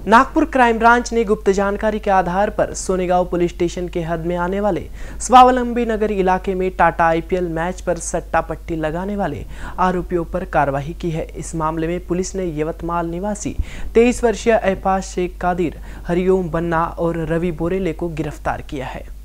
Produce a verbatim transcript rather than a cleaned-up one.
Nagpur crime branch ने गुप्त जानकारी के आधार पर सोनेगांव पुलिस स्टेशन के हद में आने वाले स्वावलंबी नगर इलाके में टाटा आईपीएल मैच पर सट्टा पट्टी लगाने वाले आरोपियों पर कार्रवाई की है। इस मामले में पुलिस ने यवतमाल निवासी तेईस वर्षीय अयपाश शेख कादिर, हरिओम बन्ना और रवि बोरेले को गिरफ्तार किया है।